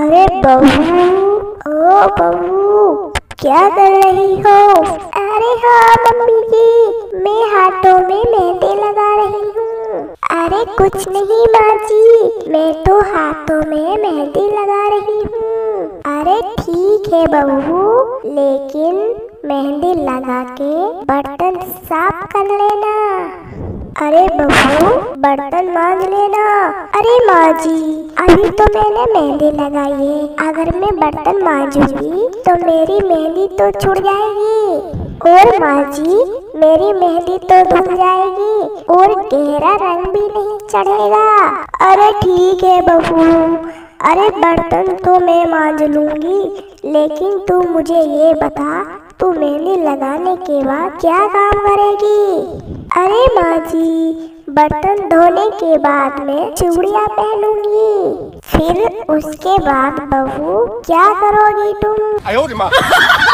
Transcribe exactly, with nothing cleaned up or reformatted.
अरे बहू, ओ बहू, क्या कर रही हो? अरे हाँ मम्मी जी, मैं हाथों में मेहंदी लगा रही हूँ। अरे कुछ नहीं माँ जी, मैं तो हाथों में मेहंदी लगा रही हूँ। अरे ठीक है बहू, लेकिन मेहंदी लगा के बर्तन साफ कर लेना। अरे बहू, बर्तन मांज लेना। अरे माँ जी, अभी तो मैंने मेहंदी लगाई है, अगर मैं बर्तन मांजूंगी तो मेरी मेहंदी तो छूट जाएगी और माँ जी मेरी मेहंदी तो धुल जाएगी और गहरा रंग भी नहीं चढ़ेगा। अरे ठीक है बहू, अरे बर्तन तो मैं मांज लूंगी, लेकिन तू मुझे ये बता, तू मेहंदी लगाने के बाद क्या काम करेगी? अरे माँ जी, बर्तन धोने के बाद मैं चूड़ियाँ पहनूंगी। फिर उसके बाद बहू क्या करोगी तुम?